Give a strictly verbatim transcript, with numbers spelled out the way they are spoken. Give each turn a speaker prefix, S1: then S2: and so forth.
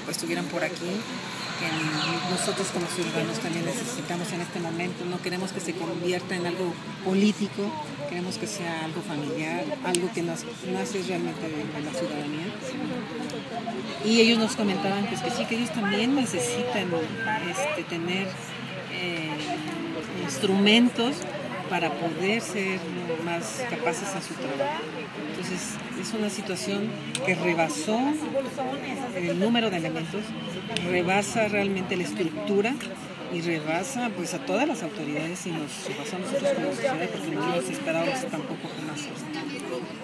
S1: estuvieran por aquí, que nosotros como ciudadanos también necesitamos en este momento. No queremos que se convierta en algo político, queremos que sea algo familiar, algo que nos nace realmente de, de la ciudadanía. Y ellos nos comentaban pues, que sí, que ellos también necesitan este, tener eh, instrumentos para poder ser más capaces en su trabajo. Entonces, es una situación que rebasó el número de elementos, rebasa realmente la estructura y rebasa pues a todas las autoridades y nos rebasa a nosotros como sociedad porque no nos esperábamos tampoco con más.